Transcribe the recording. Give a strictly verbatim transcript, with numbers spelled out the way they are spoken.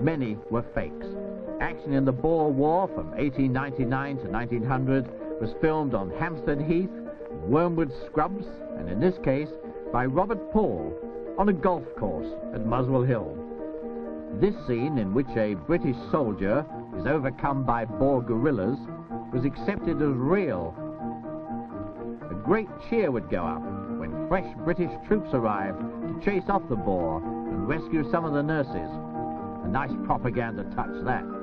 many were fakes. Action in the Boer War from eighteen ninety-nine to nineteen hundred was filmed on Hampstead Heath, Wormwood Scrubs, and in this case by Robert Paul on a golf course at Muswell Hill. This scene, in which a British soldier is overcome by Boer guerrillas, was accepted as real. A great cheer would go up when fresh British troops arrived to chase off the Boer and rescue some of the nurses. A nice propaganda touch, that.